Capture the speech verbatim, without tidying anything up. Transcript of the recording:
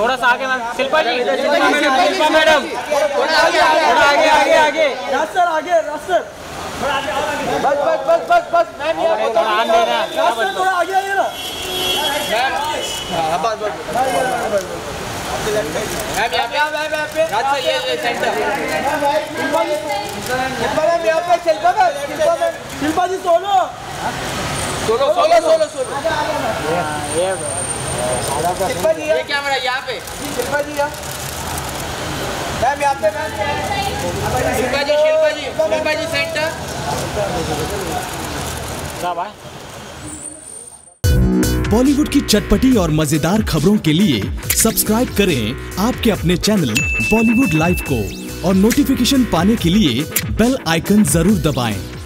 थोड़ा सा आगे मैम, शिल्पा जी, शिल्पा मैडम, थोड़ा आगे आगे आगे आगे राज सर आगे, राज सर बस बस बस बस बस मैम ये थोड़ा आगे दे रहा है, राज सर थोड़ा आगे आइए ना हां बस बस मैम यहाँ पे मैम यहाँ पे राज सर ये सेंटर शिल्पा मैम यहाँ पे Shilpa ma'am Shilpa ma'am Shilpa ji solo solo solo solo solo ये शिल्पा जी ये कैमरा यहाँ पे शिल्पा जी यहाँ मैम यहाँ पे मैम शिल्पा जी शिल्पा जी शिल्पा जी सेंटर सब आए। बॉलीवुड की चटपटी और मजेदार खबरों के लिए सब्सक्राइब करें आपके अपने चैनल बॉलीवुड लाइव को और नोटिफिकेशन पाने के लिए बेल आइकन जरूर दबाएं।